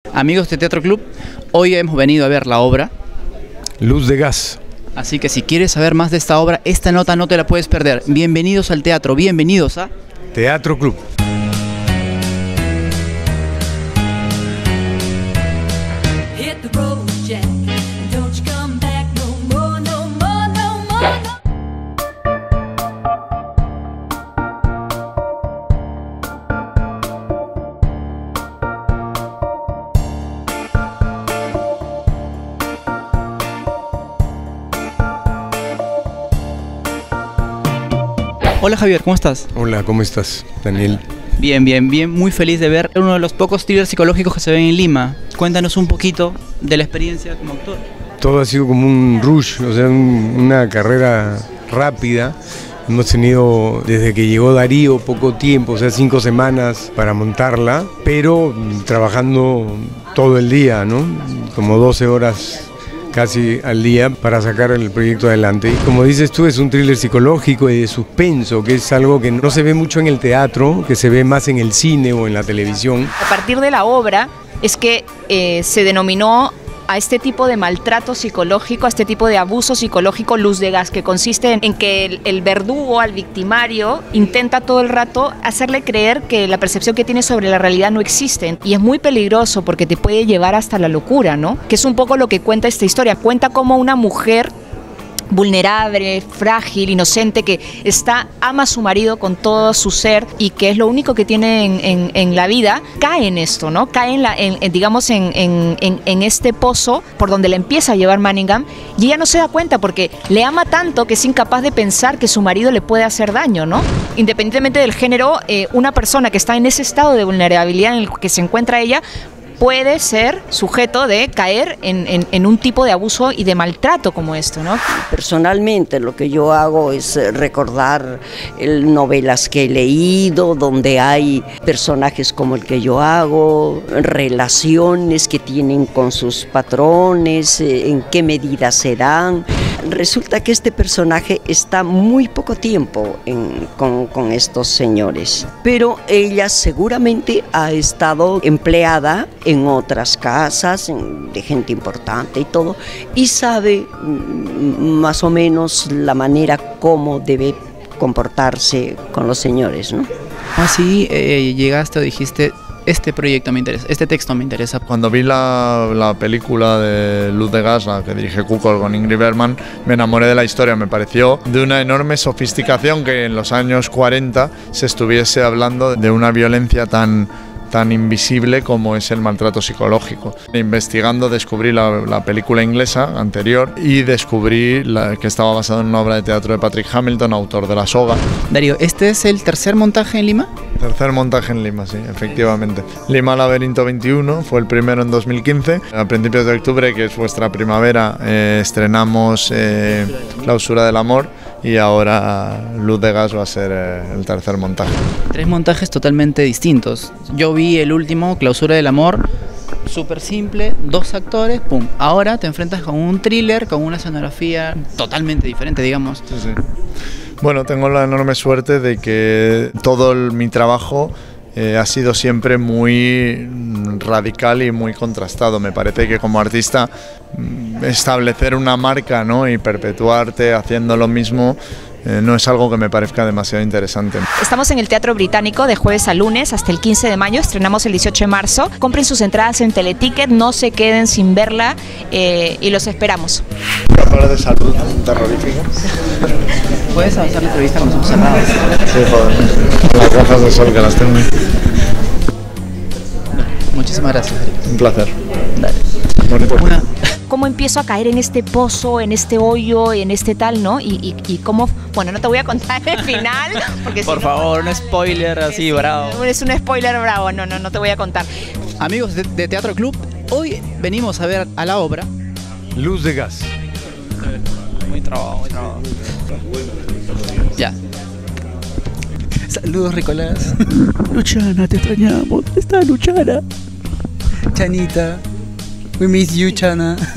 Amigos de Teatro Club, hoy hemos venido a ver la obra Luz de Gas. Así que si quieres saber más de esta obra, esta nota no te la puedes perder. Bienvenidos al teatro, bienvenidos a Teatro Club. Hola Javier, ¿cómo estás? Hola, ¿cómo estás, Daniel? Bien, muy feliz de ver uno de los pocos thrillers psicológicos que se ven en Lima. Cuéntanos un poquito de la experiencia como actor. Todo ha sido como un rush, o sea, una carrera rápida. Hemos tenido, desde que llegó Darío, poco tiempo, o sea, 5 semanas para montarla, pero trabajando todo el día, ¿no? Como 12 horas casi al día para sacar el proyecto adelante. Y como dices tú, es un thriller psicológico y de suspenso, que es algo que no se ve mucho en el teatro, que se ve más en el cine o en la televisión. A partir de la obra es que se denominó a este tipo de maltrato psicológico, a este tipo de abuso psicológico luz de gas, que consiste en que el verdugo al victimario intenta todo el rato hacerle creer que la percepción que tiene sobre la realidad no existe. Y es muy peligroso porque te puede llevar hasta la locura, ¿no? Que es un poco lo que cuenta esta historia. Cuenta cómo una mujer vulnerable, frágil, inocente, que ama a su marido con todo su ser y que es lo único que tiene en la vida, cae en esto, ¿no? Cae en este pozo por donde la empieza a llevar Manningham y ella no se da cuenta porque le ama tanto que es incapaz de pensar que su marido le puede hacer daño, ¿no? Independientemente del género, una persona que está en ese estado de vulnerabilidad en el que se encuentra ella puede ser sujeto de caer en un tipo de abuso y de maltrato como esto, ¿no? Personalmente lo que yo hago es recordar novelas que he leído, donde hay personajes como el que yo hago, relaciones que tienen con sus patrones, en qué medida se dan. Resulta que este personaje está muy poco tiempo con estos señores, pero ella seguramente ha estado empleada en otras casas de gente importante y todo, y sabe más o menos la manera como debe comportarse con los señores, ¿no? Así llegaste o dijiste, este proyecto me interesa, este texto me interesa. Cuando vi la película de Luz de Gas, la que dirige Kukol con Ingrid Bergman, me enamoré de la historia. Me pareció de una enorme sofisticación que en los años 40 se estuviese hablando de una violencia tan invisible como es el maltrato psicológico. Investigando descubrí la película inglesa anterior y descubrí que estaba basada en una obra de teatro de Patrick Hamilton, autor de La Soga. Darío, ¿este es el tercer montaje en Lima? Tercer montaje en Lima, sí, efectivamente. Lima Laberinto 21 fue el primero en 2015. A principios de octubre, que es vuestra primavera, estrenamos Clausura del Amor y ahora Luz de Gas va a ser el tercer montaje. 3 montajes totalmente distintos. Yo vi el último, Clausura del Amor, súper simple, 2 actores, pum. Ahora te enfrentas con un thriller, con una escenografía totalmente diferente, digamos. Sí, sí. Bueno, tengo la enorme suerte de que todo mi trabajo ha sido siempre muy radical y muy contrastado. Me parece que como artista establecer una marca, ¿no?, y perpetuarte haciendo lo mismo no es algo que me parezca demasiado interesante. Estamos en el Teatro Británico de jueves a lunes hasta el 15 de mayo, estrenamos el 18 de marzo. Compren sus entradas en Teleticket, no se queden sin verla y los esperamos. Hablar de salud terrorífica. ¿Puedes avanzar la entrevista con los ojos cerrados? Sí, joder. Las gafas de sol que las tengo. Muchísimas gracias. Un placer. Dale. Bueno, Cómo empiezo a caer en este pozo, en este hoyo, en este tal, ¿no? Y cómo, bueno, no te voy a contar el final, porque por favor, un spoiler así, bravo. Es un spoiler bravo, no te voy a contar. Amigos de Teatro Club, hoy venimos a ver a la obra Luz de Gas. Muy trabado. Ya. Saludos, Ricolás. Luchana, te extrañamos. ¿Dónde está Luchana? Chanita. We miss you, Chana.